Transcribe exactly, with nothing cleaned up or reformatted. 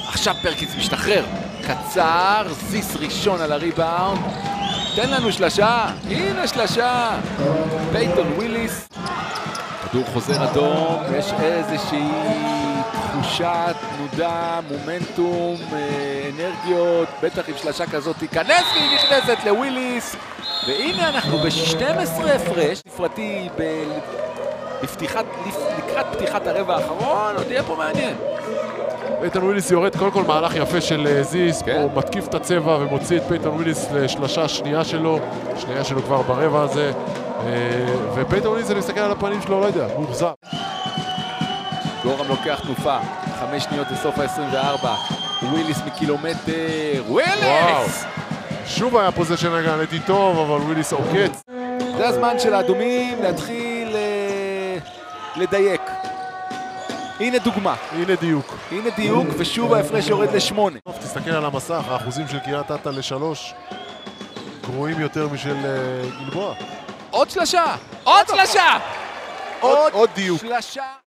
עכשיו פרקיס משתחרר. קצר, זיס ראשון על הריבאונד. תן לנו שלשה. הנה שלשה. פייטון וויליס. כדור חוזר אדום. יש איזושהי תחושה, תנודה, מומנטום, אנרגיות. בטח עם שלשה כזאת תיכנס והיא נכנסת לוויליס. והנה אנחנו ב-שתים עשרה הפרש. נפרטי ב... לפתיחת, לקראת פתיחת הרבע האחרון, עוד יהיה פה מעניין. פייטון וויליס יורד קודם כל מהלך יפה של זיס, כן. הוא מתקיף את הצבע ומוציא את פייטון וויליס לשלשה השנייה שלו, שנייה שלו כבר ברבע הזה, ופייטון וויליס אני מסתכל על הפנים שלו, לא יודע, מוחזר. גורם לוקח תנופה, חמש שניות לסוף ה-עשרים וארבע, וויליס מקילומטר, וויליס! שוב היה פוזיישן הגנתי טוב, אבל וויליס עוקץ. זה הזמן של האדומים להתחיל לדייק. הנה דוגמה. הנה דיוק. הנה דיוק, ושוב ההפרש יורד לשמונה. טוב, תסתכל על המסך, האחוזים של קיריית אתא לשלוש גרועים יותר משל גלבוע. עוד שלשה! עוד שלשה! עוד דיוק. שלשה!